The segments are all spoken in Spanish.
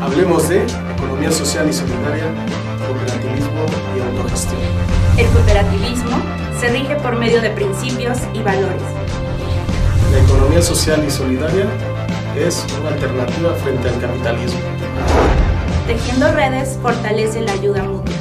Hablemos de economía social y solidaria, cooperativismo y autogestión. El cooperativismo se rige por medio de principios y valores. La economía social y solidaria es una alternativa frente al capitalismo. Tejiendo redes fortalece la ayuda mutua.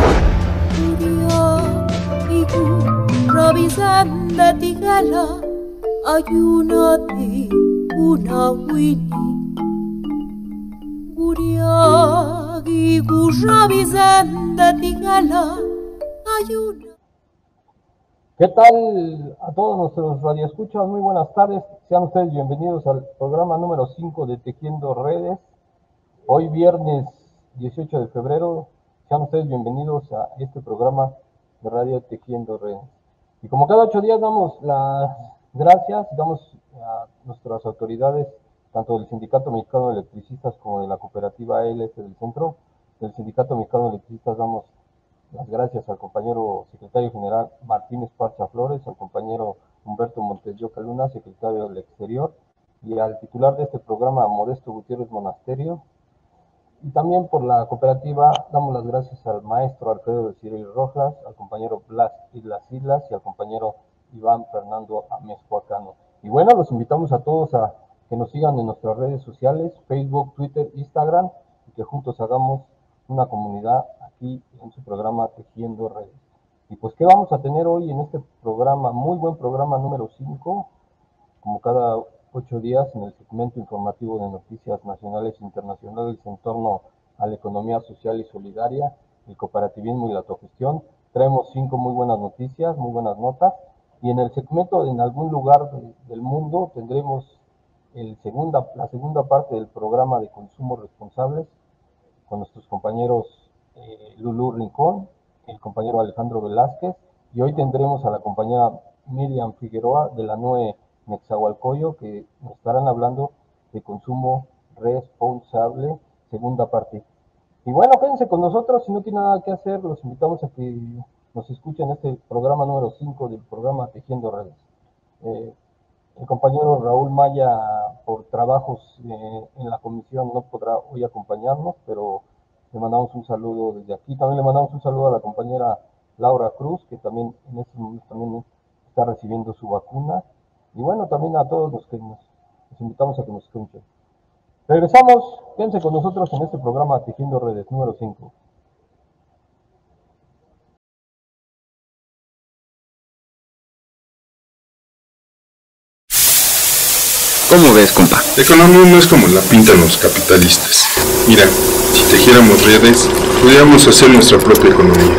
¿Qué tal a todos nuestros radioescuchas? Muy buenas tardes, sean ustedes bienvenidos al programa número 5 de Tejiendo Redes. Hoy viernes 18 de febrero, sean ustedes bienvenidos a este programa de radio Tejiendo Redes. Y como cada 8 días damos las gracias, damos a nuestras autoridades, tanto del Sindicato Mexicano de Electricistas como de la cooperativa ALF del Centro. Del Sindicato Mexicano de Electricistas damos las gracias al compañero secretario general Martín Esparza Flores, al compañero Humberto Montes de Oca Luna, secretario del Exterior, y al titular de este programa, Modesto Gutiérrez Monasterio. Y también por la cooperativa damos las gracias al maestro Alfredo de Cyril Rojas, al compañero Blas Islas Islas y al compañero Iván Fernando Amezcuacano. Y bueno, los invitamos a todos a que nos sigan en nuestras redes sociales, Facebook, Twitter, Instagram, y que juntos hagamos una comunidad aquí en su programa Tejiendo Redes. Y pues, ¿qué vamos a tener hoy en este programa? Muy buen programa número 5, como cada 8 días en el segmento informativo de noticias nacionales e internacionales en torno a la economía social y solidaria, el cooperativismo y la autogestión. Traemos 5 muy buenas noticias, muy buenas notas, y en el segmento en algún lugar del mundo tendremos la segunda parte del programa de consumo responsables con nuestros compañeros Lulú Rincón, el compañero Alejandro Velázquez, y hoy tendremos a la compañera Miriam Figueroa de la NUE Nezahualcóyotl, que nos estarán hablando de consumo responsable, segunda parte. Y bueno, quédense con nosotros, si no tienen nada que hacer, los invitamos a que nos escuchen este programa número 5 del programa Tejiendo Redes. El compañero Raúl Maya, por trabajos en la comisión, no podrá hoy acompañarnos, pero le mandamos un saludo desde aquí. También le mandamos un saludo a la compañera Laura Cruz, que también en este momento también está recibiendo su vacuna. Y bueno, también a todos los que nos invitamos a que nos escuchen. Regresamos, quédense con nosotros en este programa Tejiendo Redes número 5. ¿Cómo ves, compa? La economía no es como la pintan los capitalistas. Mira, si tejiéramos redes, podríamos hacer nuestra propia economía.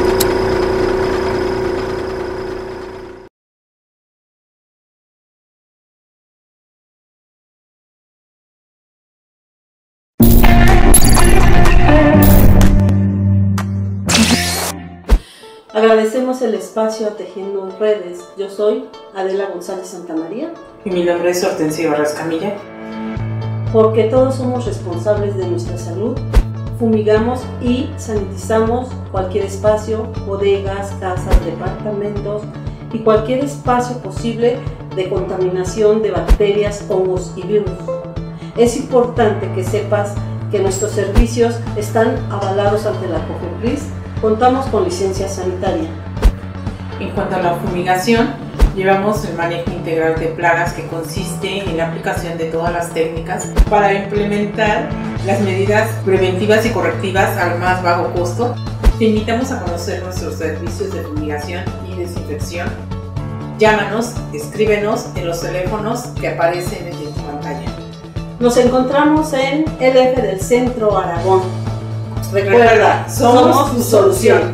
Agradecemos el espacio a Tejiendo Redes. Yo soy Adela González Santamaría. Y mi nombre es Hortensia Barras Camilla. Porque todos somos responsables de nuestra salud, fumigamos y sanitizamos cualquier espacio, bodegas, casas, departamentos y cualquier espacio posible de contaminación de bacterias, hongos y virus. Es importante que sepas que nuestros servicios están avalados ante la COFEPRIS. Contamos con licencia sanitaria. En cuanto a la fumigación, llevamos el manejo integral de plagas, que consiste en la aplicación de todas las técnicas para implementar las medidas preventivas y correctivas al más bajo costo. Te invitamos a conocer nuestros servicios de fumigación y desinfección. Llámanos, escríbenos en los teléfonos que aparecen en tu pantalla. Nos encontramos en LF del Centro Aragón. Recuerda, somos tu solución.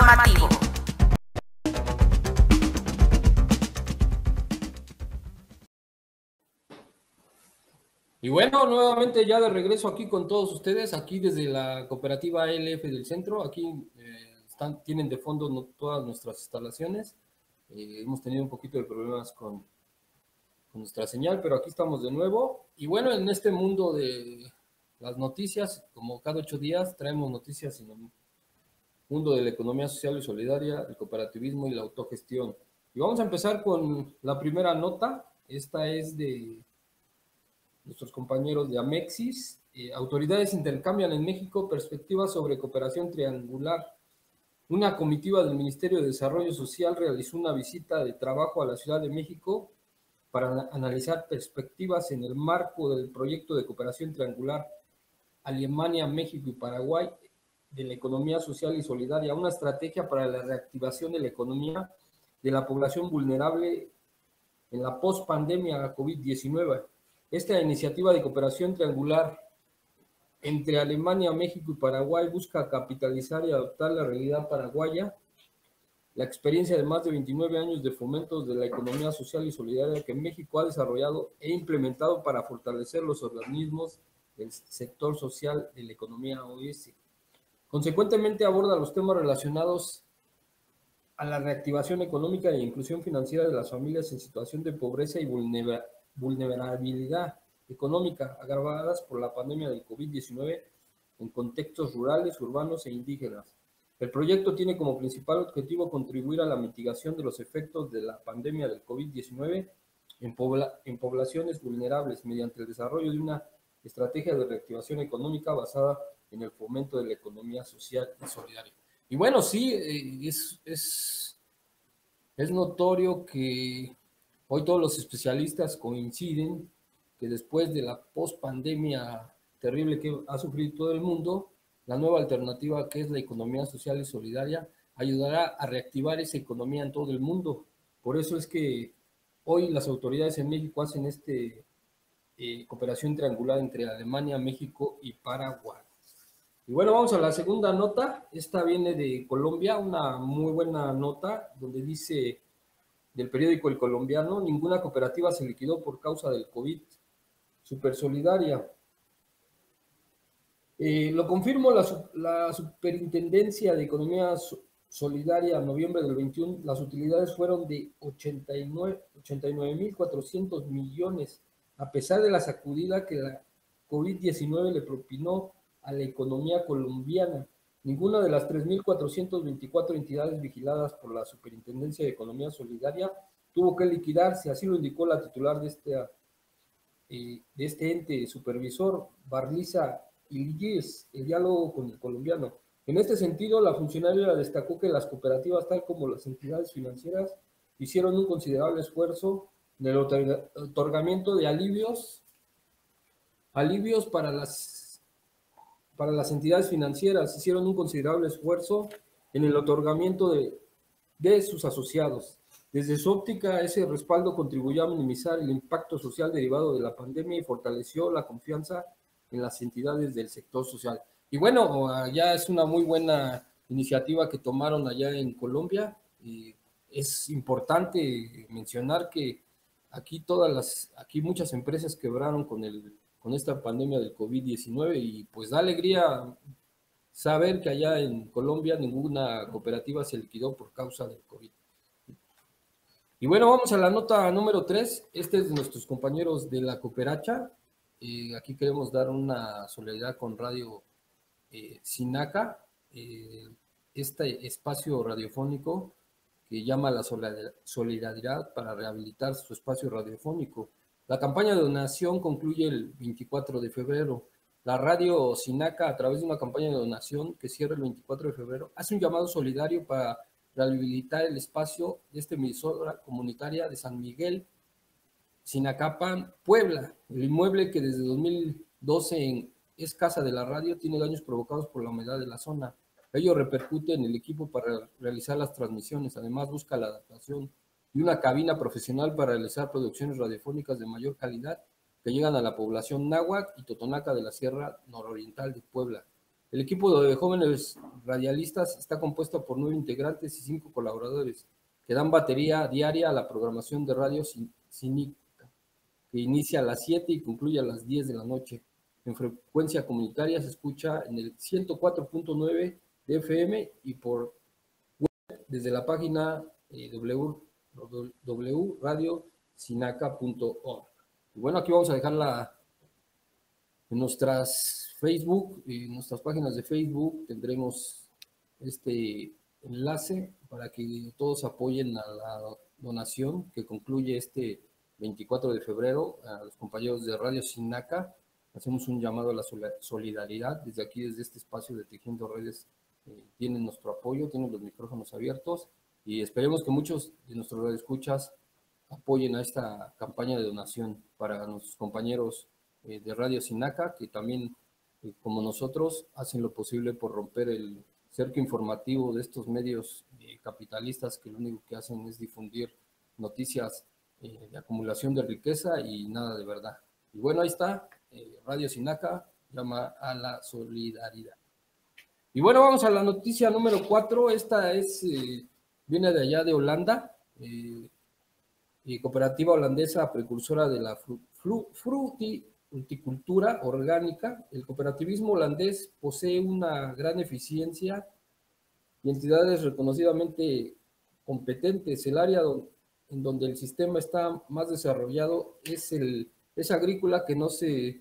informativo. Y bueno, nuevamente ya de regreso aquí con todos ustedes, aquí desde la cooperativa ALF del centro, aquí tienen de fondo todas nuestras instalaciones. Hemos tenido un poquito de problemas con nuestra señal, pero aquí estamos de nuevo. Y bueno, en este mundo de las noticias, como cada 8 días, traemos noticias en el mundo de la economía social y solidaria, el cooperativismo y la autogestión. Y vamos a empezar con la primera nota. Esta es de nuestros compañeros de Amexis. Autoridades intercambian en México perspectivas sobre cooperación triangular. Una comitiva del Ministerio de Desarrollo Social realizó una visita de trabajo a la Ciudad de México para analizar perspectivas en el marco del proyecto de cooperación triangular Alemania, México y Paraguay de la economía social y solidaria, una estrategia para la reactivación de la economía de la población vulnerable en la post-pandemia COVID-19. Esta iniciativa de cooperación triangular entre Alemania, México y Paraguay busca capitalizar y adoptar la realidad paraguaya, la experiencia de más de 29 años de fomentos de la economía social y solidaria que México ha desarrollado e implementado para fortalecer los organismos del sector social de la economía OS. Consecuentemente aborda los temas relacionados a la reactivación económica e inclusión financiera de las familias en situación de pobreza y vulnerabilidad económica agravadas por la pandemia del COVID-19 en contextos rurales, urbanos e indígenas. El proyecto tiene como principal objetivo contribuir a la mitigación de los efectos de la pandemia del COVID-19 en poblaciones vulnerables mediante el desarrollo de una estrategia de reactivación económica basada en el fomento de la economía social y solidaria. Y bueno, sí, es notorio que hoy todos los especialistas coinciden que después de la post-pandemia terrible que ha sufrido todo el mundo, la nueva alternativa que es la economía social y solidaria ayudará a reactivar esa economía en todo el mundo. Por eso es que hoy las autoridades en México hacen cooperación triangular entre Alemania, México y Paraguay. Y bueno, vamos a la segunda nota. Esta viene de Colombia, una muy buena nota donde dice del periódico El Colombiano: ninguna cooperativa se liquidó por causa del COVID. Super solidaria. Lo confirmó la Superintendencia de Economía Solidaria en noviembre del 21. Las utilidades fueron de 89.400 millones, a pesar de la sacudida que la COVID-19 le propinó a la economía colombiana. Ninguna de las 3.424 entidades vigiladas por la Superintendencia de Economía Solidaria tuvo que liquidarse, así lo indicó la titular de este ente supervisor, Barlisa Ilíes, el diálogo con el colombiano. En este sentido, la funcionaria destacó que las cooperativas, tal como las entidades financieras, hicieron un considerable esfuerzo en el otorgamiento de alivios para las entidades financieras, hicieron un considerable esfuerzo en el otorgamiento de sus asociados. Desde su óptica, ese respaldo contribuyó a minimizar el impacto social derivado de la pandemia y fortaleció la confianza en las entidades del sector social. Y bueno, ya es una muy buena iniciativa que tomaron allá en Colombia. Es importante mencionar que aquí muchas empresas quebraron con esta pandemia del COVID-19 y pues da alegría saber que allá en Colombia ninguna cooperativa se liquidó por causa del COVID. Y bueno, vamos a la nota número 3. Este es de nuestros compañeros de la Cooperacha. Aquí queremos dar una solidaridad con Radio Sinaca, este espacio radiofónico que llama a la solidaridad para rehabilitar su espacio radiofónico. La campaña de donación concluye el 24 de febrero. La Radio Sinaca, a través de una campaña de donación que cierra el 24 de febrero, hace un llamado solidario para rehabilitar el espacio de esta emisora comunitaria de San Miguel, Sinacapan, Puebla. El inmueble, que desde 2012 es casa de la radio, tiene daños provocados por la humedad de la zona. Ello repercute en el equipo para realizar las transmisiones. Además, busca la adaptación de una cabina profesional para realizar producciones radiofónicas de mayor calidad que llegan a la población náhuatl y totonaca de la Sierra Nororiental de Puebla. El equipo de jóvenes radialistas está compuesto por 9 integrantes y 5 colaboradores que dan batería diaria a la programación de Radio Cínica, que inicia a las 7 y concluye a las 10 de la noche. En frecuencia comunitaria se escucha en el 104.9 de FM y por web desde la página www.radiosinaca.org. Y bueno, aquí vamos a dejar en nuestras Facebook, en nuestras páginas de Facebook tendremos este enlace para que todos apoyen a la donación que concluye este 24 de febrero a los compañeros de Radio Sinaca. Hacemos un llamado a la solidaridad. Desde aquí, desde este espacio de Tejiendo Redes, tienen nuestro apoyo, tienen los micrófonos abiertos y esperemos que muchos de nuestros radioescuchas apoyen a esta campaña de donación para nuestros compañeros de Radio Sinaca, que también, como nosotros, hacen lo posible por romper el cerco informativo de estos medios capitalistas que lo único que hacen es difundir noticias de acumulación de riqueza y nada de verdad. Y bueno, ahí está, Radio Sinaca llama a la solidaridad. Y bueno, vamos a la noticia número 4. Esta viene de allá de Holanda, cooperativa holandesa precursora de la fruticultura orgánica. El cooperativismo holandés posee una gran eficiencia y entidades reconocidamente competentes. El área en donde el sistema está más desarrollado es agrícola, que no se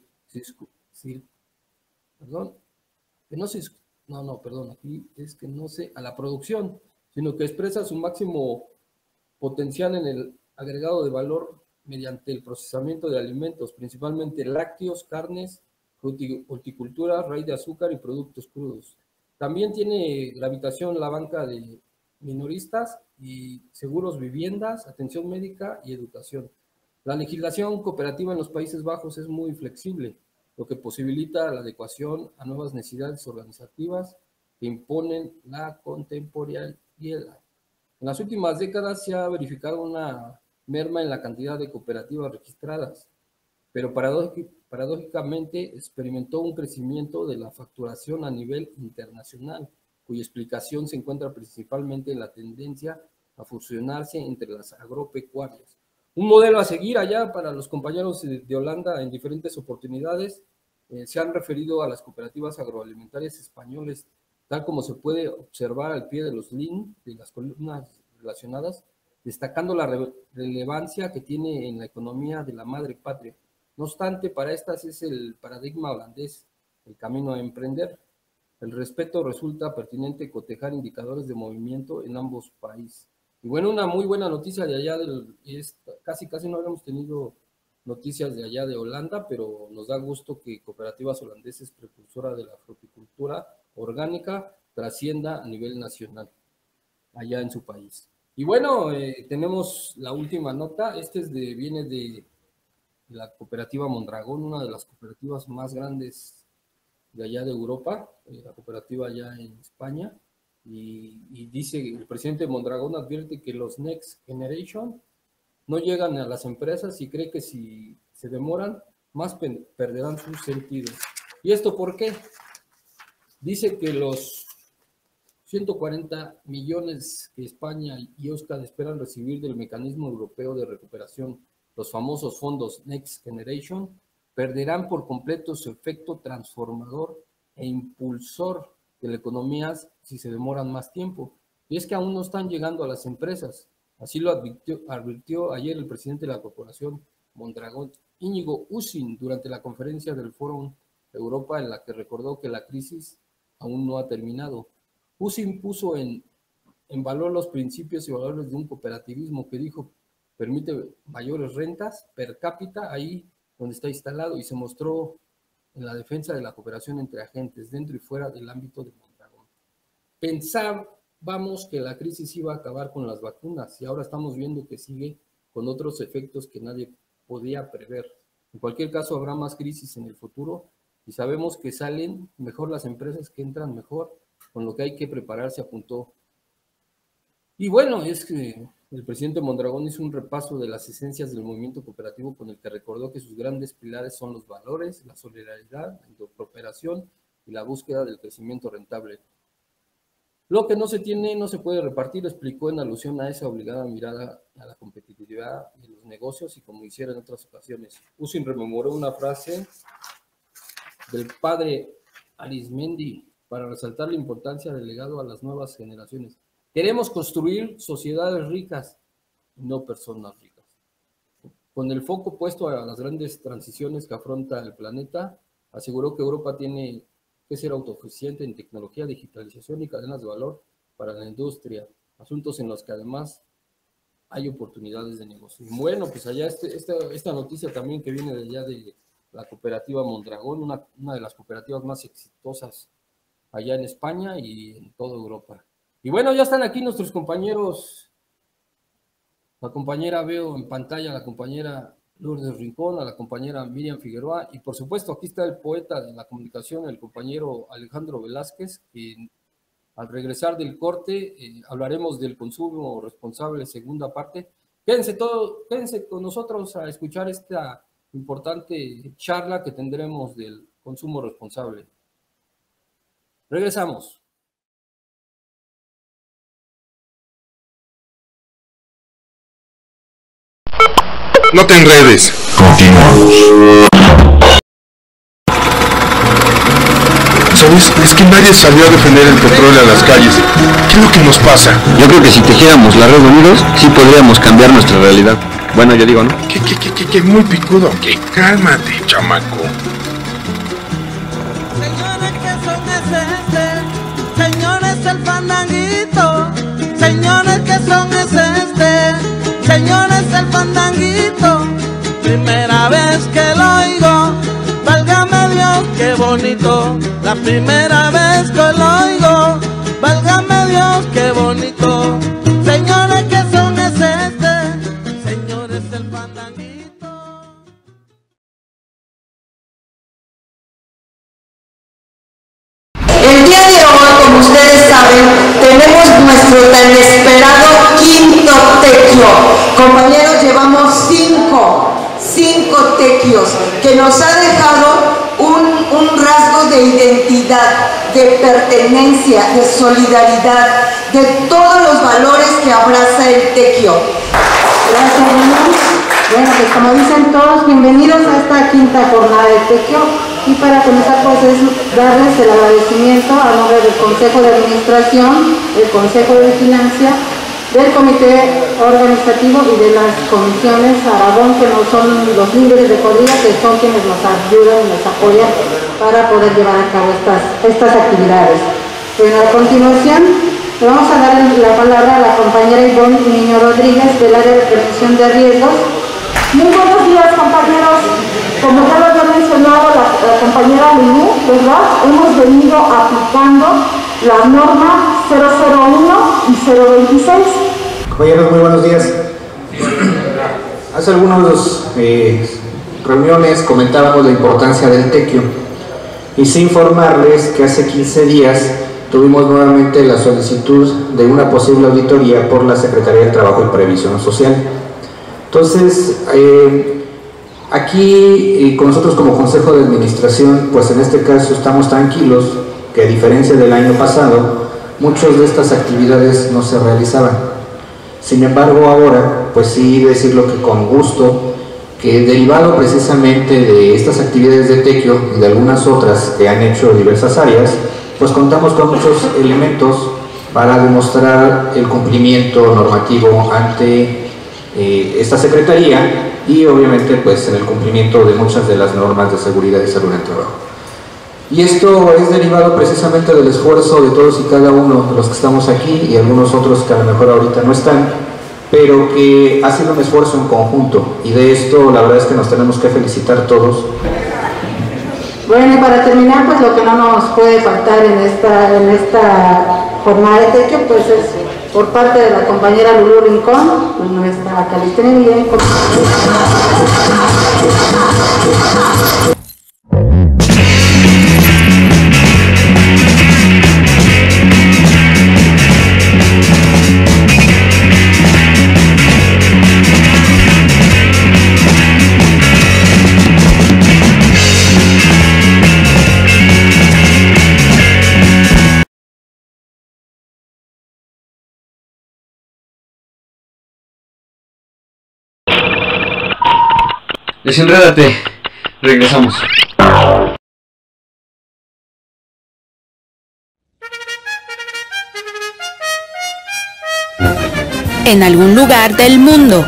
a la producción, sino que expresa su máximo potencial en el agregado de valor mediante el procesamiento de alimentos, principalmente lácteos, carnes, horticultura, raíz de azúcar y productos crudos. También tiene gravitación la banca de minoristas y seguros viviendas, atención médica y educación. La legislación cooperativa en los Países Bajos es muy flexible, lo que posibilita la adecuación a nuevas necesidades organizativas que imponen la contemporaneidad. En las últimas décadas se ha verificado una merma en la cantidad de cooperativas registradas, pero paradójicamente experimentó un crecimiento de la facturación a nivel internacional, cuya explicación se encuentra principalmente en la tendencia a fusionarse entre las agropecuarias. Un modelo a seguir allá para los compañeros de Holanda en diferentes oportunidades. Se han referido a las cooperativas agroalimentarias españoles, tal como se puede observar al pie de los links de las columnas relacionadas, destacando la relevancia que tiene en la economía de la madre patria. No obstante, para estas es el paradigma holandés, el camino a emprender. El respeto resulta pertinente cotejar indicadores de movimiento en ambos países. Y bueno, una muy buena noticia de allá, casi no habíamos tenido noticias de allá de Holanda, pero nos da gusto que Cooperativas Holandeses, precursora de la fruticultura orgánica, trascienda a nivel nacional allá en su país. Y bueno, tenemos la última nota. Viene de la cooperativa Mondragón, una de las cooperativas más grandes de allá de Europa, la cooperativa allá en España, y dice, el presidente Mondragón advierte que los Next Generation no llegan a las empresas y cree que si se demoran, más perderán su sentido. ¿Y esto por qué? Dice que los 140 millones que España y Euskadi esperan recibir del Mecanismo Europeo de Recuperación, los famosos fondos Next Generation, perderán por completo su efecto transformador e impulsor de la economía si se demoran más tiempo. Y es que aún no están llegando a las empresas. Así lo advirtió ayer el presidente de la Corporación Mondragón, Íñigo Usín, durante la conferencia del Fórum Europa, en la que recordó que la crisis aún no ha terminado. Usín puso en valor los principios y valores de un cooperativismo que dijo permite mayores rentas per cápita ahí donde está instalado, y se mostró en la defensa de la cooperación entre agentes dentro y fuera del ámbito de Mondragón. Pensábamos que la crisis iba a acabar con las vacunas y ahora estamos viendo que sigue con otros efectos que nadie podía prever. En cualquier caso, habrá más crisis en el futuro y sabemos que salen mejor las empresas que entran mejor, con lo que hay que prepararse, apuntó. Y bueno, es que el presidente Mondragón hizo un repaso de las esencias del movimiento cooperativo, con el que recordó que sus grandes pilares son los valores, la solidaridad, la cooperación y la búsqueda del crecimiento rentable. Lo que no se tiene no se puede repartir, explicó en alusión a esa obligada mirada a la competitividad de los negocios y como hiciera en otras ocasiones. Usin rememoró una frase del padre Arizmendi para resaltar la importancia del legado a las nuevas generaciones. Queremos construir sociedades ricas, no personas ricas. Con el foco puesto a las grandes transiciones que afronta el planeta, aseguró que Europa tiene que ser autosuficiente en tecnología, digitalización y cadenas de valor para la industria, asuntos en los que además hay oportunidades de negocio. Y bueno, pues allá esta noticia también que viene de allá de la cooperativa Mondragón, una de las cooperativas más exitosas allá en España y en toda Europa. Y bueno, ya están aquí nuestros compañeros, la compañera veo en pantalla, la compañera Lourdes Rincón, a la compañera Miriam Figueroa, y por supuesto aquí está el poeta de la comunicación, el compañero Alejandro Velázquez, que al regresar del corte hablaremos del consumo responsable, segunda parte. Quédense con nosotros a escuchar esta importante charla que tendremos del consumo responsable. Regresamos. No te enredes. Continuamos. ¿Sabes? Es que nadie salió a defender el petróleo a las calles. ¿Qué es lo que nos pasa? Yo creo que si tejiéramos la red unidos, sí podríamos cambiar nuestra realidad. Bueno, yo digo, ¿no? ¿Qué? Muy picudo. ¿Qué? Cálmate, chamaco. Señores, ¿qué son ese? Señores, el fandanguito. Señores, ¿qué son ese? Señores, el fandanguito. Primera vez que lo oigo, válgame Dios, qué bonito. La primera vez que lo oigo, válgame Dios, qué bonito. Señores, ¿qué son ese? Señores, el fandanguito. El día de hoy, como ustedes saben, tenemos nuestro tan esperado quinto tequio. Compañeros, llevamos cinco tequios que nos ha dejado un rasgo de identidad, de pertenencia, de solidaridad, de todos los valores que abraza el tequio. Gracias, hermanos. Bueno, pues como dicen todos, bienvenidos a esta quinta jornada de tequio. Y para comenzar, pues es darles el agradecimiento a nombre del Consejo de Administración, del Consejo de Vigilancia, del Comité Organizativo y de las comisiones Aragón, que no son los líderes de Cordilla, que son quienes nos ayudan y nos apoyan para poder llevar a cabo estas actividades. Bueno, a continuación le vamos a dar la palabra a la compañera Ivonne Niño Rodríguez del área de prevención de riesgos. Muy buenos días, compañeros. Como ya lo había mencionado la compañera Lulú, ¿verdad? Hemos venido aplicando la norma 001 y 026. Compañeros, muy buenos días. Hace algunas reuniones comentábamos la importancia del tequio y sin informarles que hace 15 días tuvimos nuevamente la solicitud de una posible auditoría por la Secretaría del Trabajo y Previsión Social. Entonces, aquí con nosotros como Consejo de Administración, pues en este caso estamos tranquilos que a diferencia del año pasado, muchas de estas actividades no se realizaban. Sin embargo, ahora, pues sí decirlo que con gusto, que derivado precisamente de estas actividades de tequio y de algunas otras que han hecho diversas áreas, pues contamos con muchos elementos para demostrar el cumplimiento normativo ante esta Secretaría y obviamente pues en el cumplimiento de muchas de las normas de seguridad y salud en el trabajo. Y esto es derivado precisamente del esfuerzo de todos y cada uno de los que estamos aquí y algunos otros que a lo mejor ahorita no están, pero que ha sido un esfuerzo en conjunto y de esto la verdad es que nos tenemos que felicitar todos. Bueno, y para terminar, pues lo que no nos puede faltar en esta jornada de tequio, pues es por parte de la compañera Lulú Rincón, nuestra calistenia. Desenrédate. Regresamos. En algún lugar del mundo.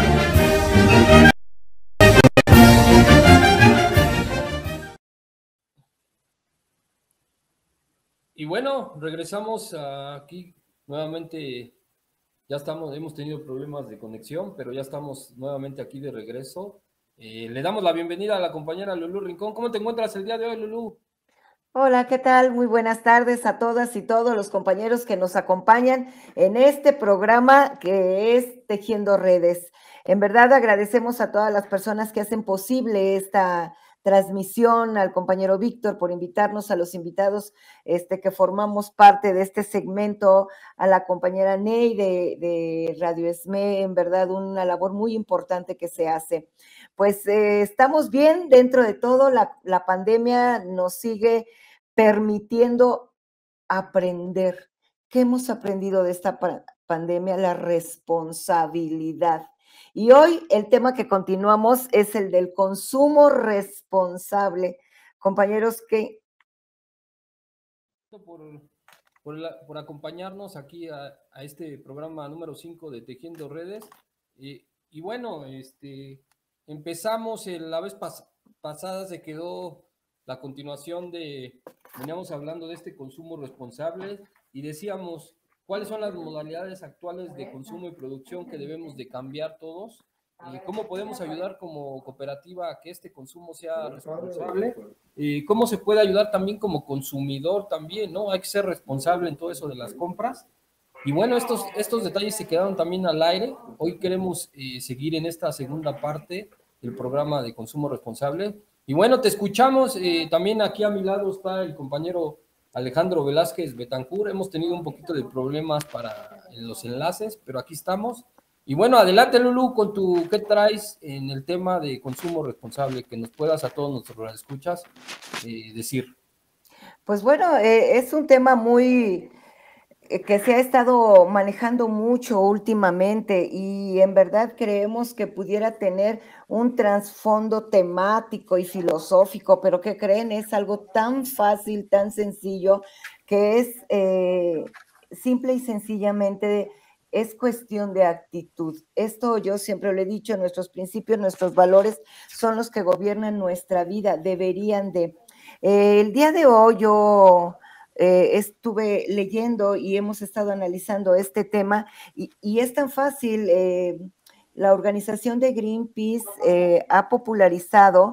Y bueno, regresamos aquí nuevamente. Ya hemos tenido problemas de conexión, pero ya estamos nuevamente aquí de regreso. Le damos la bienvenida a la compañera Lulú Rincón. ¿Cómo te encuentras el día de hoy, Lulú? Hola, ¿qué tal? Muy buenas tardes a todas y todos los compañeros que nos acompañan en este programa que es Tejiendo Redes. En verdad agradecemos a todas las personas que hacen posible esta transmisión, al compañero Víctor por invitarnos, a los invitados que formamos parte de este segmento, a la compañera Ney de Radio ESME, en verdad una labor muy importante que se hace. Pues estamos bien dentro de todo, la pandemia nos sigue permitiendo aprender. ¿Qué hemos aprendido de esta pandemia? La responsabilidad. Y hoy el tema que continuamos es el del consumo responsable. Compañeros, ¿qué? Por acompañarnos aquí a este programa número 5 de Tejiendo Redes. Y bueno, empezamos la vez pasada, se quedó la continuación veníamos hablando de este consumo responsable y decíamos cuáles son las modalidades actuales de consumo y producción que debemos de cambiar todos, cómo podemos ayudar como cooperativa a que este consumo sea responsable, cómo se puede ayudar también como consumidor también, ¿no? Hay que ser responsable en todo eso de las compras. Y bueno, estos detalles se quedaron también al aire. Hoy queremos seguir en esta segunda parte del programa de consumo responsable. Y bueno, te escuchamos. También aquí a mi lado está el compañero Alejandro Velázquez Betancur. Hemos tenido un poquito de problemas en los enlaces, pero aquí estamos. Y bueno, adelante, Lulú, con ¿qué traes en el tema de consumo responsable? Que nos puedas a todos nuestros escuchas decir. Pues bueno, es un tema muy que se ha estado manejando mucho últimamente y en verdad creemos que pudiera tener un trasfondo temático y filosófico, pero ¿qué creen? Es algo tan fácil, tan sencillo, que es simple y sencillamente es cuestión de actitud. Esto yo siempre lo he dicho, nuestros principios, nuestros valores son los que gobiernan nuestra vida, deberían de. El día de hoy yo estuve leyendo y hemos estado analizando este tema y es tan fácil. La organización de Greenpeace ha popularizado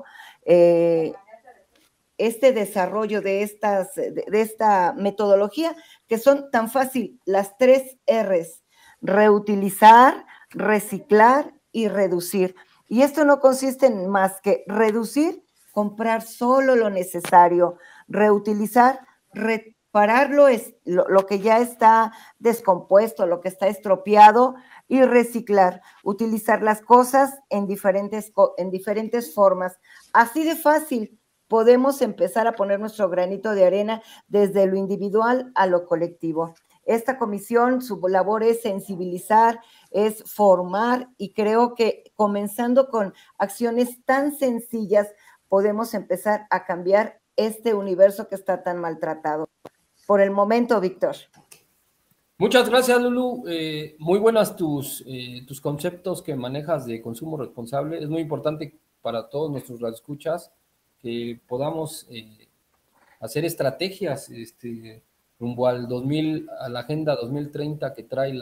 este desarrollo de esta metodología que son tan fácil, las 3 R's: reutilizar, reciclar y reducir. Y esto no consiste en más que reducir, comprar solo lo necesario, reutilizar, repararlo, lo que ya está descompuesto, lo que está estropeado, y reciclar, utilizar las cosas en diferentes formas. Así de fácil podemos empezar a poner nuestro granito de arena desde lo individual a lo colectivo. Esta comisión, su labor es sensibilizar, es formar, y creo que comenzando con acciones tan sencillas podemos empezar a cambiar este universo que está tan maltratado. Por el momento, Víctor. Muchas gracias, Lulú. Muy buenas tus conceptos que manejas de consumo responsable. Es muy importante para todos nuestros radioescuchas que podamos hacer estrategias rumbo al a la Agenda 2030 que trae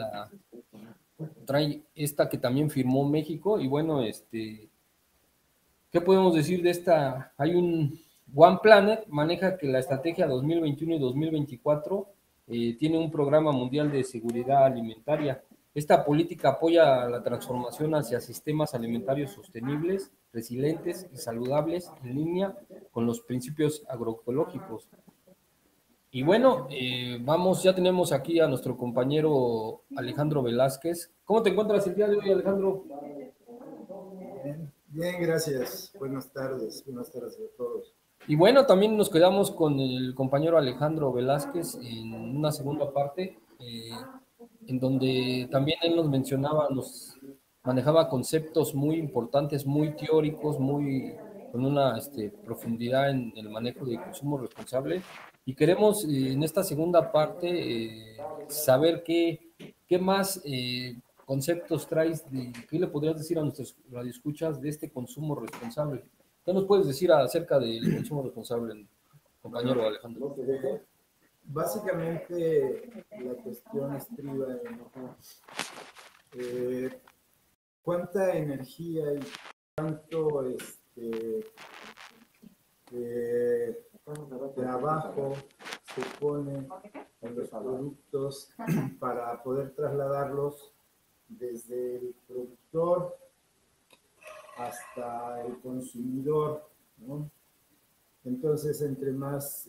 esta que también firmó México. Y bueno, ¿qué podemos decir de esta? Hay un One Planet, maneja que la estrategia 2021 y 2024 tiene un programa mundial de seguridad alimentaria. Esta política apoya la transformación hacia sistemas alimentarios sostenibles, resilientes y saludables en línea con los principios agroecológicos. Y bueno, ya tenemos aquí a nuestro compañero Alejandro Velázquez. ¿Cómo te encuentras el día de hoy, Alejandro? Bien, gracias. Buenas tardes a todos. Y bueno, también nos quedamos con el compañero Alejandro Velázquez en una segunda parte, en donde también él nos mencionaba, manejaba conceptos muy importantes, muy teóricos, con una profundidad en el manejo de consumo responsable. Y queremos en esta segunda parte saber qué más conceptos traes, qué le podrías decir a nuestros radioescuchas de este consumo responsable. ¿Qué nos puedes decir acerca del consumo responsable, compañero Alejandro? Básicamente la cuestión estriba en cuánta energía y cuánto trabajo se pone en los productos para poder trasladarlos desde el productor hasta el consumidor, ¿no? Entonces, entre más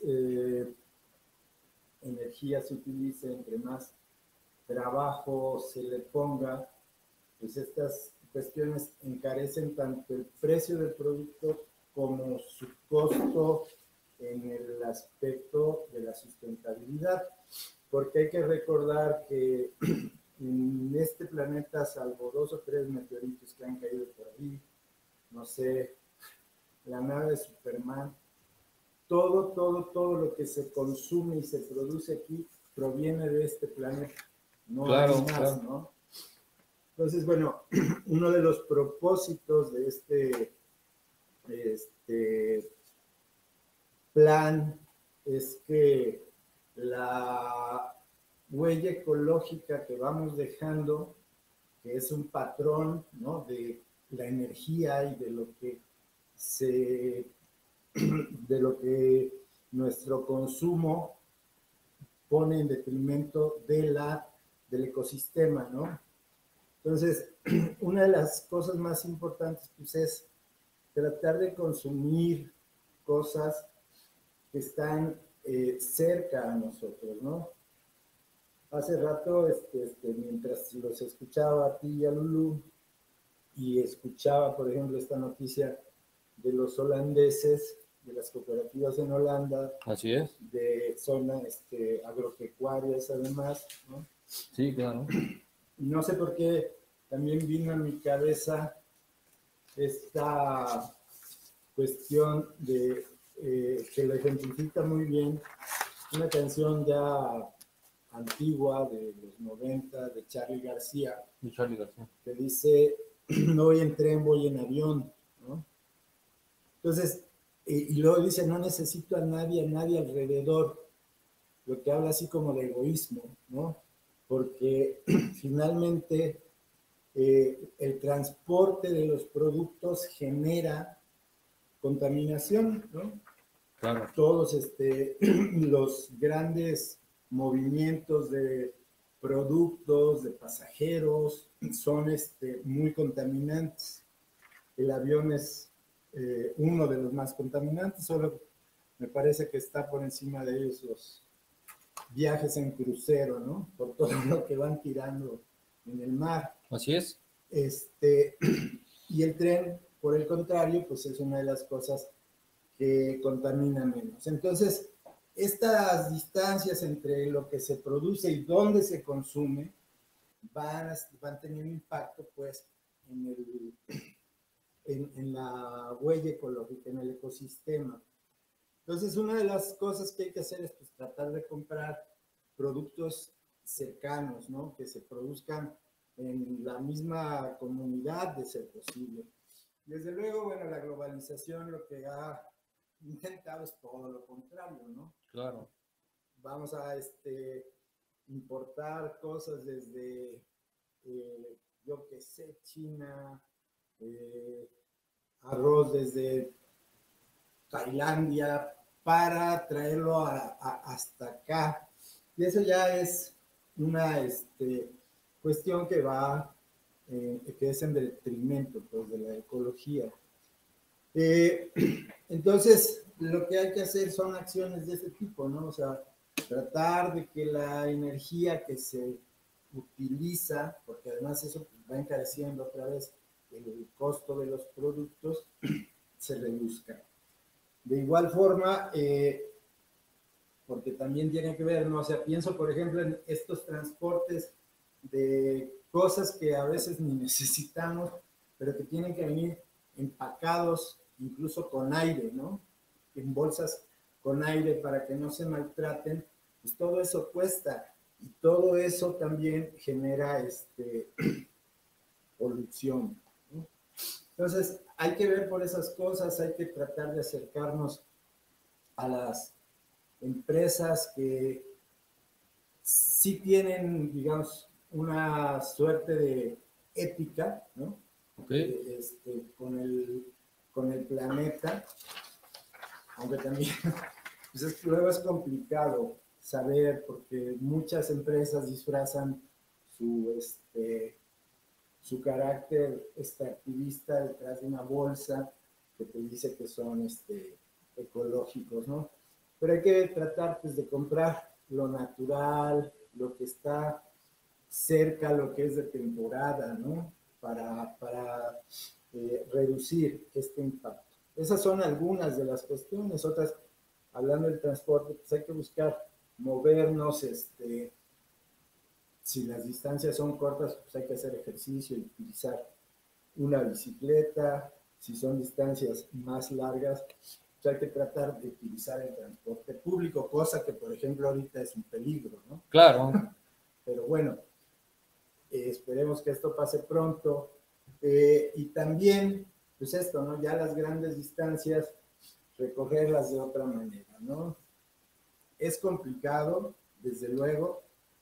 energía se utilice, entre más trabajo se le ponga, pues estas cuestiones encarecen tanto el precio del producto como su costo en el aspecto de la sustentabilidad, porque hay que recordar que en este planeta, salvo 2 o 3 meteoritos que han caído por ahí, no sé, la nave de Superman, todo lo que se consume y se produce aquí proviene de este planeta, no hay más, claro, ¿no? Entonces, bueno, uno de los propósitos de este plan es que la huella ecológica que vamos dejando, que es un patrón, ¿no?, de la energía y de lo que nuestro consumo pone en detrimento del ecosistema, ¿no? Entonces, una de las cosas más importantes, pues, es tratar de consumir cosas que están cerca a nosotros, ¿no? Hace rato, mientras los escuchaba a ti y a Lulú, y escuchaba, por ejemplo, esta noticia de los holandeses, de las cooperativas en Holanda, así es, de zonas agropecuarias además, ¿no? Sí, claro. No sé por qué también vino a mi cabeza esta cuestión de que lo ejemplifica muy bien una canción ya antigua de los 90 de Charly García, que dice: no voy en tren, voy en avión, ¿no? Entonces, y luego dice: no necesito a nadie alrededor, lo que habla así como de egoísmo, ¿no? Porque finalmente el transporte de los productos genera contaminación, ¿no? Claro. Todos los grandes movimientos de productos, de pasajeros, son muy contaminantes. El avión es uno de los más contaminantes, solo me parece que está por encima de ellos los viajes en crucero, ¿no? Por todo lo que van tirando en el mar. Así es. Y el tren, por el contrario, pues es una de las cosas que contamina menos. Entonces, estas distancias entre lo que se produce y dónde se consume van teniendo impacto, pues, en la huella ecológica, en el ecosistema. Entonces, una de las cosas que hay que hacer es, pues, tratar de comprar productos cercanos, ¿no? Que se produzcan en la misma comunidad, de ser posible. Desde luego, bueno, la globalización lo que ha intentado es todo lo contrario, ¿no? Claro. Vamos a importar cosas desde, yo qué sé, China, arroz desde Tailandia, para traerlo hasta acá. Y eso ya es una cuestión que es en detrimento, pues, de la ecología. Entonces, lo que hay que hacer son acciones de este tipo, ¿no? O sea, tratar de que la energía que se utiliza, porque además eso va encareciendo otra vez el costo de los productos, se reduzca. De igual forma, porque también tiene que ver, ¿no? O sea, pienso, por ejemplo, en estos transportes de cosas que a veces ni necesitamos, pero que tienen que venir empacados, incluso con aire, ¿no? En bolsas con aire para que no se maltraten, pues todo eso cuesta, y todo eso también genera polución, ¿no? Entonces, hay que ver por esas cosas, hay que tratar de acercarnos a las empresas que sí tienen, digamos, una suerte de ética, ¿no? Okay. Con el planeta, aunque también pues luego es complicado saber, porque muchas empresas disfrazan su carácter activista detrás de una bolsa que te dice que son ecológicos, ¿no? Pero hay que tratar pues de comprar lo natural, lo que está cerca, lo que es de temporada, ¿no? Para reducir este impacto. Esas son algunas de las cuestiones. Otras, hablando del transporte, pues hay que buscar movernos, si las distancias son cortas, pues hay que hacer ejercicio y utilizar una bicicleta. Si son distancias más largas, pues hay que tratar de utilizar el transporte público, cosa que, por ejemplo, ahorita es un peligro, ¿no? Claro. Pero bueno, esperemos que esto pase pronto. Y también, pues esto, ¿no? Ya las grandes distancias, recorrerlas de otra manera, ¿no? Es complicado, desde luego,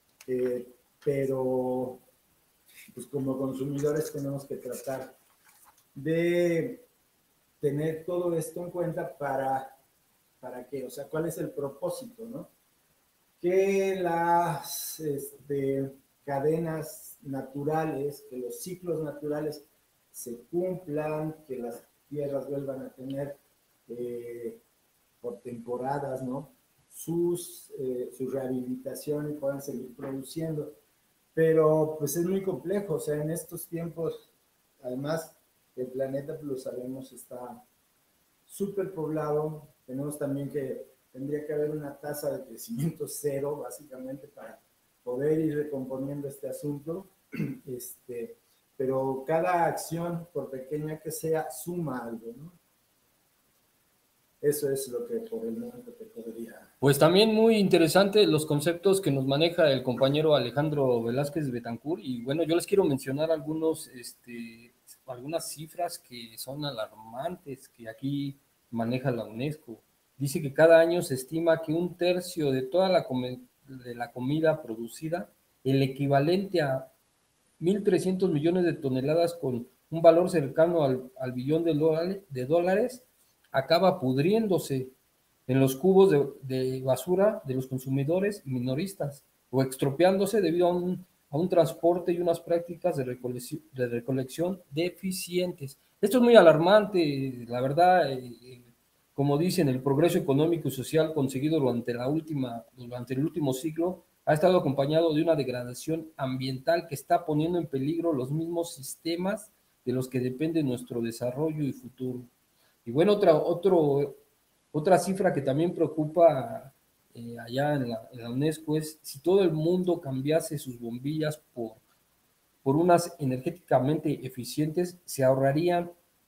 pero pues como consumidores tenemos que tratar de tener todo esto en cuenta para qué, o sea, cuál es el propósito, ¿no? Que las cadenas naturales, que los ciclos naturales se cumplan, que las tierras vuelvan a tener por temporadas, ¿no? Su rehabilitación y puedan seguir produciendo. Pero pues es muy complejo, o sea, en estos tiempos, además, el planeta, pues lo sabemos, está súper poblado. Tenemos también tendría que haber una tasa de crecimiento cero, básicamente, para poder ir recomponiendo este asunto. Pero cada acción, por pequeña que sea, suma algo, ¿no? Eso es lo que por el momento te podría... Pues también muy interesante los conceptos que nos maneja el compañero Alejandro Velázquez Betancur, y bueno, yo les quiero mencionar algunas cifras que son alarmantes, que aquí maneja la UNESCO. Dice que cada año se estima que 1/3 de toda la comida producida, el equivalente a 1.300 millones de toneladas con un valor cercano al billón de dólares, acaba pudriéndose en los cubos de basura de los consumidores minoristas o extropiándose debido a un transporte y unas prácticas de recolección deficientes. Esto es muy alarmante, la verdad. Como dicen, el progreso económico y social conseguido durante el último siglo ha estado acompañado de una degradación ambiental que está poniendo en peligro los mismos sistemas de los que depende nuestro desarrollo y futuro. Y bueno, otra cifra que también preocupa allá en la UNESCO es: si todo el mundo cambiase sus bombillas por unas energéticamente eficientes, se ahorrarían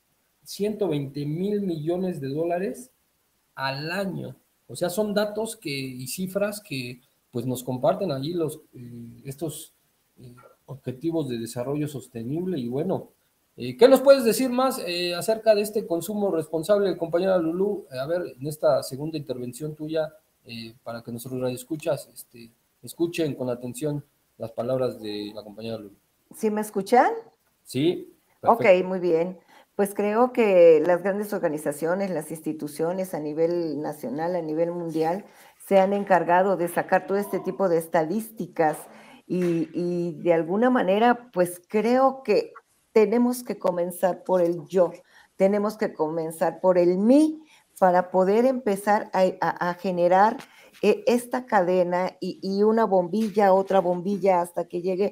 120,000 millones de dólares al año. O sea, son datos y cifras que pues nos comparten allí estos objetivos de desarrollo sostenible. Y bueno, ¿qué nos puedes decir más acerca de este consumo responsable, compañera Lulú? A ver, en esta segunda intervención tuya, para que nuestros radioescuchas escuchen con atención las palabras de la compañera Lulú. ¿Sí me escuchan? Sí. Perfecto. Ok, muy bien. Pues creo que las grandes organizaciones, las instituciones a nivel nacional, a nivel mundial, se han encargado de sacar todo este tipo de estadísticas y de alguna manera, pues creo que tenemos que comenzar por el yo, tenemos que comenzar por el mí para poder empezar a generar esta cadena y una bombilla, otra bombilla, hasta que llegue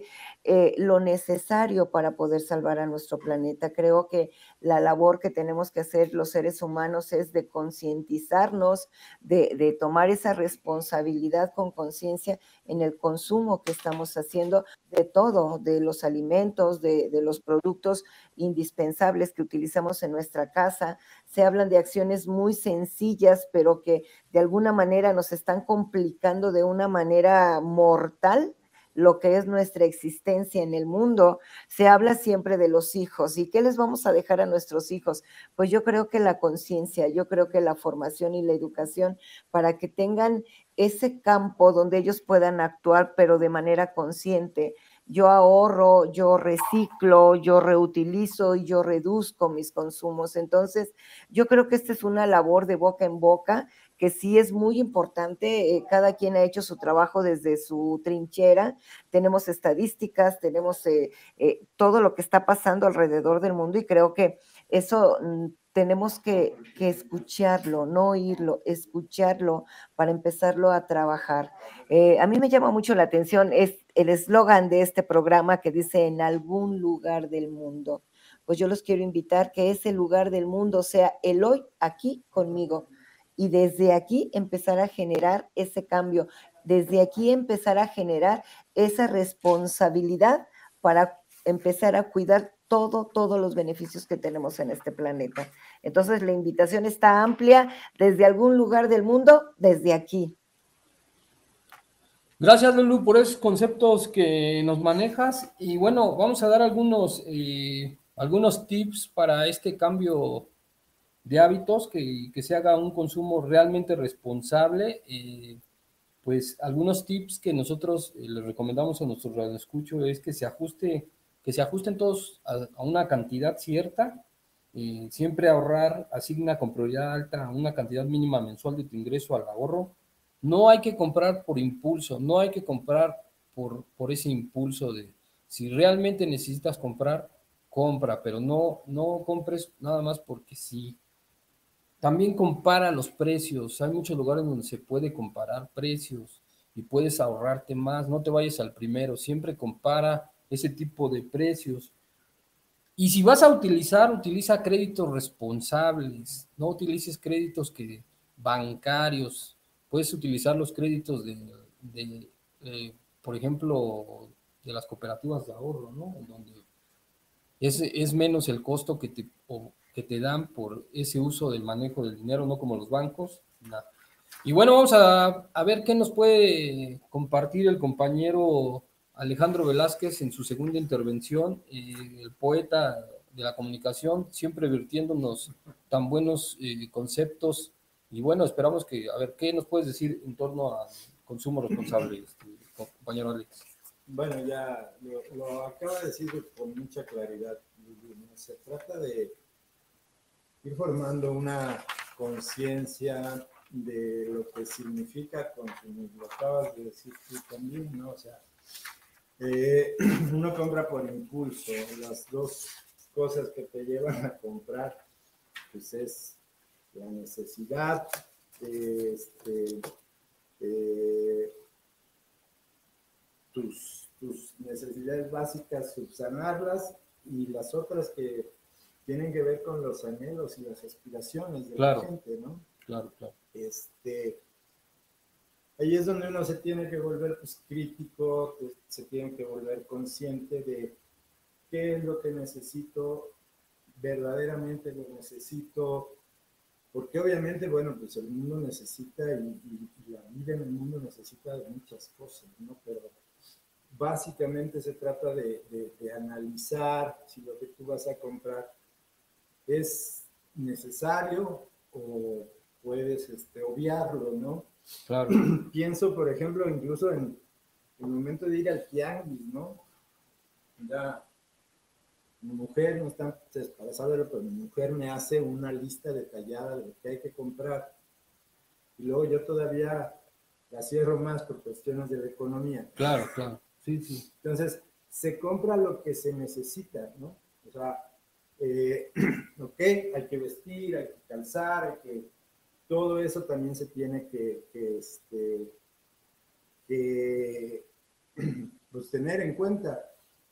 lo necesario para poder salvar a nuestro planeta. Creo que la labor que tenemos que hacer los seres humanos es de concientizarnos, de tomar esa responsabilidad con conciencia en el consumo que estamos haciendo de todo, de los alimentos, de los productos indispensables que utilizamos en nuestra casa. Se hablan de acciones muy sencillas, pero que de alguna manera nos están complicando de una manera mortal lo que es nuestra existencia en el mundo. Se habla siempre de los hijos. ¿Y qué les vamos a dejar a nuestros hijos? Pues yo creo que la conciencia, yo creo que la formación y la educación para que tengan ese campo donde ellos puedan actuar, pero de manera consciente. Yo ahorro, yo reciclo, yo reutilizo y yo reduzco mis consumos. Entonces, yo creo que esta es una labor de boca en boca que sí es muy importante. Cada quien ha hecho su trabajo desde su trinchera. Tenemos estadísticas, tenemos todo lo que está pasando alrededor del mundo y creo que eso tenemos que escucharlo, no oírlo, escucharlo para empezarlo a trabajar. A mí me llama mucho la atención es el eslogan de este programa que dice en algún lugar del mundo. Pues yo los quiero invitar que ese lugar del mundo sea el hoy aquí conmigo. Y desde aquí empezar a generar ese cambio, desde aquí empezar a generar esa responsabilidad para empezar a cuidar todos los beneficios que tenemos en este planeta. Entonces la invitación está amplia, desde algún lugar del mundo, desde aquí. Gracias, Lulu, por esos conceptos que nos manejas. Y bueno, vamos a dar algunos tips para este cambio de hábitos, que se haga un consumo realmente responsable. Pues algunos tips que nosotros les recomendamos a nuestros radioescuchos es que se ajusten todos a una cantidad cierta. Siempre ahorrar, asigna con prioridad alta una cantidad mínima mensual de tu ingreso al ahorro. No hay que comprar por impulso, no hay que comprar por ese impulso de si realmente necesitas comprar, compra, pero no compres nada más porque sí. También compara los precios. Hay muchos lugares donde se puede comparar precios y puedes ahorrarte más. No te vayas al primero, siempre compara ese tipo de precios. Y si vas a utiliza créditos responsables, no utilices créditos bancarios. Puedes utilizar los créditos por ejemplo, de las cooperativas de ahorro, ¿no? En donde es menos el costo que te dan por ese uso del manejo del dinero, no como los bancos. Nada. Y bueno, vamos a ver qué nos puede compartir el compañero Alejandro Velázquez en su segunda intervención, el poeta de la comunicación, siempre virtiéndonos tan buenos conceptos. Y bueno, esperamos a ver qué nos puedes decir en torno al consumo responsable, compañero Alex. Bueno, ya lo acaba de decir con mucha claridad. Se trata de ir formando una conciencia de lo que significa consumir. Lo acabas de decir tú también, ¿no? O sea, uno compra por impulso. Las dos cosas que te llevan a comprar, pues es la necesidad tus necesidades básicas, subsanarlas, y las otras que tienen que ver con los anhelos y las aspiraciones de la gente, ¿no? Claro. Ahí es donde uno se tiene que volver crítico, se tiene que volver consciente de qué es lo que necesito, verdaderamente lo necesito, porque obviamente, bueno, pues el mundo necesita y la vida en el mundo necesita de muchas cosas, ¿no? Pero básicamente se trata de analizar si lo que tú vas a comprar es necesario o puedes obviarlo, ¿no? Claro. Pienso, por ejemplo, incluso en el momento de ir al tianguis, ¿no? Ya, mi mujer, no está para saberlo, pero mi mujer me hace una lista detallada de lo que hay que comprar. Y luego yo todavía la cierro más por cuestiones de la economía. Claro. Sí. Entonces, se compra lo que se necesita, ¿no? O sea, ok, hay que vestir, hay que calzar, todo eso también se tiene que pues tener en cuenta.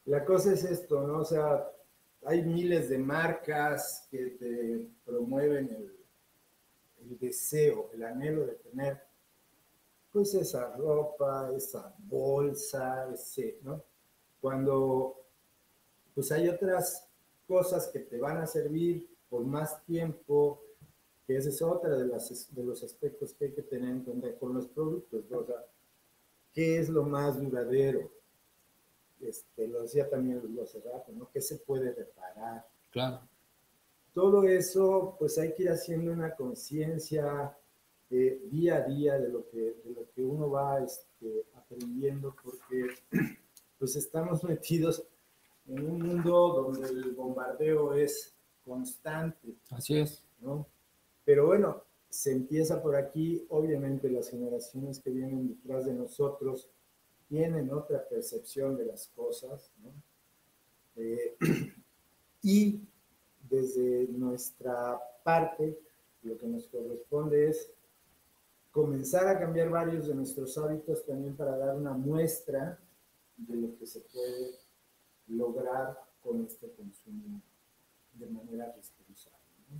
La cosa es esto, ¿no? O sea, hay miles de marcas que te promueven el deseo, el anhelo de tener, pues, esa ropa, esa bolsa, ¿no? Cuando, pues, hay otras cosas que te van a servir por más tiempo, que esa es otra de los aspectos que hay que tener en cuenta con los productos, ¿no? O sea, ¿qué es lo más duradero? Lo decía también hace rato, ¿no? ¿Qué se puede reparar? Claro. Todo eso, pues hay que ir haciendo una conciencia día a día de lo que uno va aprendiendo, porque pues estamos metidos en un mundo donde el bombardeo es constante. Así es. ¿No? Pero bueno, se empieza por aquí. Obviamente las generaciones que vienen detrás de nosotros tienen otra percepción de las cosas, ¿no? Y desde nuestra parte, lo que nos corresponde es comenzar a cambiar varios de nuestros hábitos también para dar una muestra de lo que se puede lograr con este consumo de manera responsable.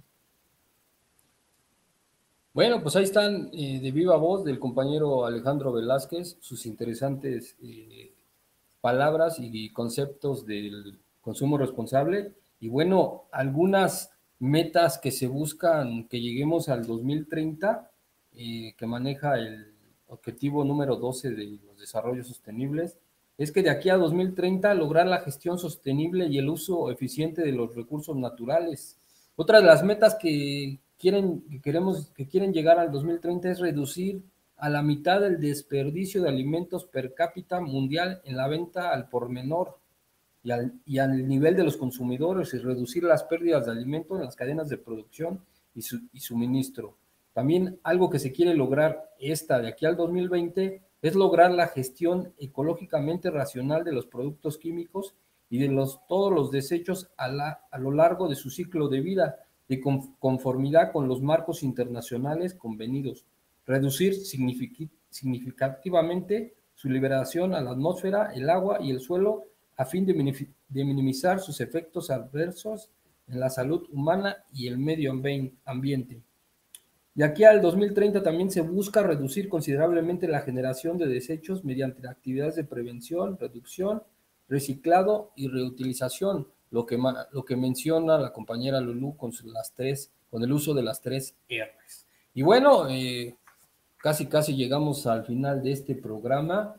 Bueno, pues ahí están de viva voz del compañero Alejandro Velázquez, sus interesantes palabras y conceptos del consumo responsable. Y bueno, algunas metas que se buscan que lleguemos al 2030, que maneja el objetivo número 12 de los desarrollos sostenibles, es que de aquí a 2030 lograr la gestión sostenible y el uso eficiente de los recursos naturales. Otra de las metas que quieren llegar al 2030 es reducir a la mitad el desperdicio de alimentos per cápita mundial en la venta al por menor y al nivel de los consumidores, y reducir las pérdidas de alimentos en las cadenas de producción y suministro. También algo que se quiere lograr de aquí al 2020 es lograr la gestión ecológicamente racional de los productos químicos y de todos los desechos a lo largo de su ciclo de vida, de conformidad con los marcos internacionales convenidos, reducir significativamente su liberación a la atmósfera, el agua y el suelo a fin de minimizar sus efectos adversos en la salud humana y el medio ambiente. De aquí al 2030 también se busca reducir considerablemente la generación de desechos mediante actividades de prevención, reducción, reciclado y reutilización, lo que menciona la compañera Lulú con el uso de las 3 R's. Y bueno, casi llegamos al final de este programa.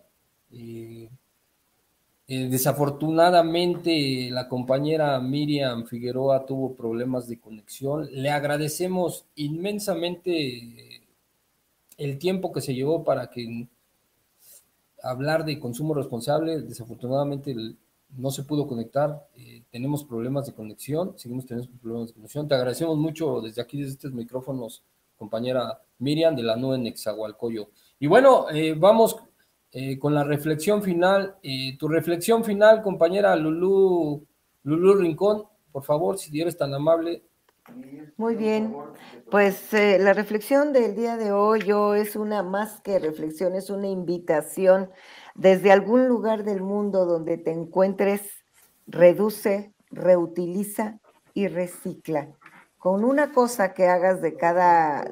Desafortunadamente la compañera Miriam Figueroa tuvo problemas de conexión. Le agradecemos inmensamente el tiempo que se llevó para hablar de consumo responsable. Desafortunadamente no se pudo conectar, tenemos problemas de conexión, seguimos teniendo problemas de conexión. Te agradecemos mucho desde aquí, desde estos micrófonos, compañera Miriam de la NUE Nezahualcóyotl. Y bueno, vamos con la reflexión final. Tu reflexión final, compañera Lulú Rincón, por favor, si eres tan amable. Muy bien, pues la reflexión del día de hoy es una más que reflexión, es una invitación desde algún lugar del mundo donde te encuentres, reduce, reutiliza y recicla. Con una cosa que hagas de cada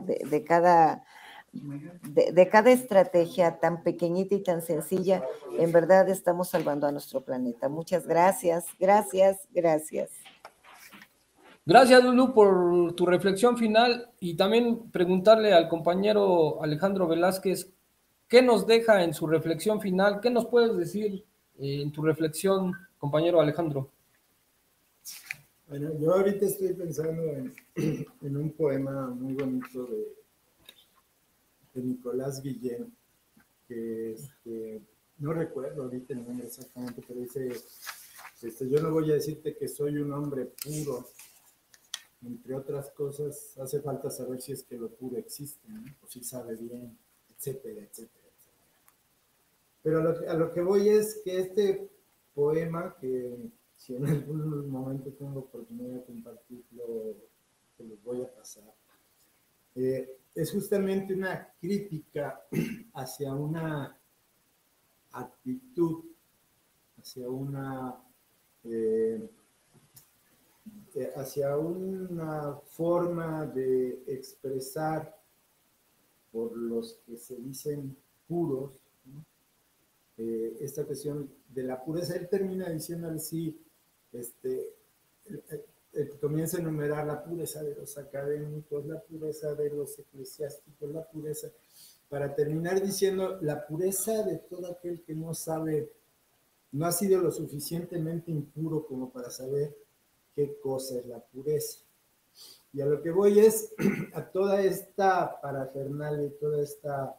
estrategia tan pequeñita y tan sencilla, en verdad estamos salvando a nuestro planeta. Muchas gracias, gracias, gracias. Gracias, Lulú, por tu reflexión final, y también preguntarle al compañero Alejandro Velázquez, ¿qué nos deja en su reflexión final? ¿Qué nos puedes decir en tu reflexión, compañero Alejandro? Bueno, yo ahorita estoy pensando en un poema muy bonito de Nicolás Guillén, que no recuerdo ahorita el nombre exactamente, pero dice, yo no voy a decirte que soy un hombre puro. Entre otras cosas, hace falta saber si es que lo puro existe, ¿no? O si sabe bien, etcétera, etcétera, etcétera. Pero a lo que voy es que este poema, que si en algún momento tengo oportunidad de compartirlo, te lo voy a pasar, es justamente una crítica hacia una actitud, hacia una hacia una forma de expresar por los que se dicen puros, ¿no? Esta cuestión de la pureza. Él termina diciendo así, comienza a enumerar la pureza de los académicos, la pureza de los eclesiásticos, la pureza, para terminar diciendo la pureza de todo aquel que no sabe, no ha sido lo suficientemente impuro como para saber qué cosa es la pureza. Y a lo que voy es a toda esta parafernalia, toda esta,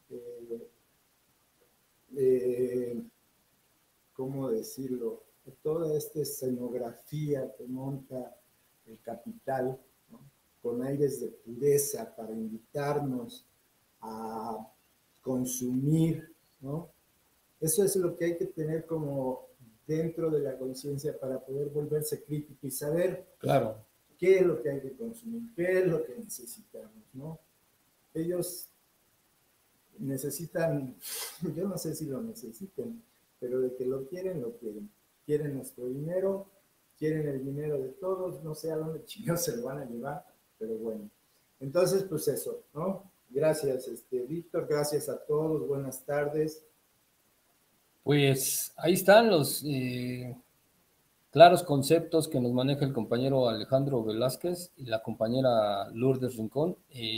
¿cómo decirlo? Toda esta escenografía que monta el capital, ¿no? Con aires de pureza para invitarnos a consumir, ¿no? Eso es lo que hay que tener como dentro de la conciencia para poder volverse crítico y saber qué es lo que hay que consumir, qué es lo que necesitamos, ¿no? Ellos necesitan, yo no sé si lo necesiten, pero de que lo quieren, lo quieren. Quieren nuestro dinero, quieren el dinero de todos, no sé a dónde chingados se lo van a llevar, pero bueno. Entonces, pues eso, ¿no? Gracias, Víctor, gracias a todos, buenas tardes. Pues ahí están los claros conceptos que nos maneja el compañero Alejandro Velázquez y la compañera Lourdes Rincón.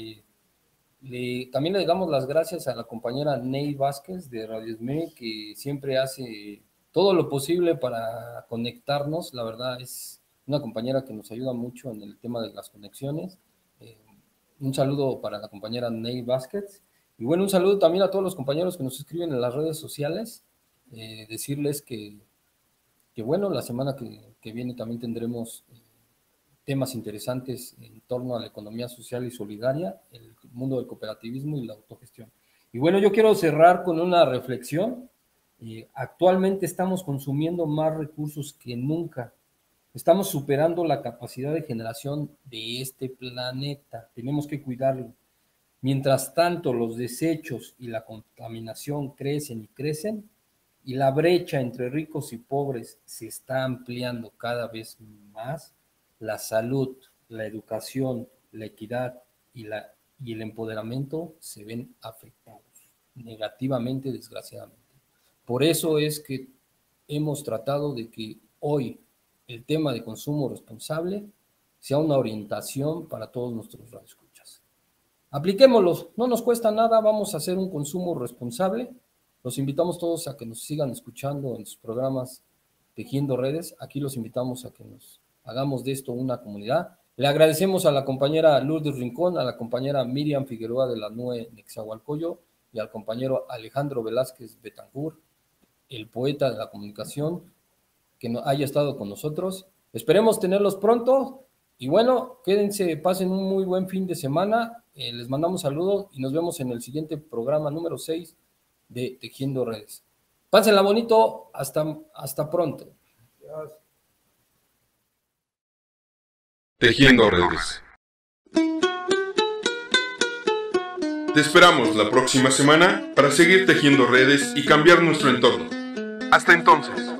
También le damos las gracias a la compañera Ney Vázquez de Radio SME, que siempre hace todo lo posible para conectarnos. La verdad es una compañera que nos ayuda mucho en el tema de las conexiones. Un saludo para la compañera Ney Vázquez. Y bueno, un saludo también a todos los compañeros que nos escriben en las redes sociales. Decirles que bueno, la semana que viene también tendremos temas interesantes en torno a la economía social y solidaria, el mundo del cooperativismo y la autogestión. Y bueno, yo quiero cerrar con una reflexión. Actualmente estamos consumiendo más recursos que nunca. Estamos superando la capacidad de generación de este planeta. Tenemos que cuidarlo. Mientras tanto, los desechos y la contaminación crecen y crecen, y la brecha entre ricos y pobres se está ampliando cada vez más, la salud, la educación, la equidad y el empoderamiento se ven afectados negativamente, desgraciadamente. Por eso es que hemos tratado de que hoy el tema de consumo responsable sea una orientación para todos nuestros radioescuchas. Apliquémoslos, no nos cuesta nada, vamos a hacer un consumo responsable. Los invitamos todos a que nos sigan escuchando en sus programas Tejiendo Redes. Aquí los invitamos a que nos hagamos de esto una comunidad. Le agradecemos a la compañera Lourdes Rincón, a la compañera Miriam Figueroa de la NUE Nexahualcoyo y al compañero Alejandro Velázquez Betancur, el poeta de la comunicación, que haya estado con nosotros. Esperemos tenerlos pronto y bueno, quédense, pasen un muy buen fin de semana. Les mandamos saludos y nos vemos en el siguiente programa número 6 de Tejiendo Redes. Pásenla bonito, hasta pronto. Adiós. Tejiendo Redes. Te esperamos la próxima semana para seguir tejiendo redes y cambiar nuestro entorno. Hasta entonces.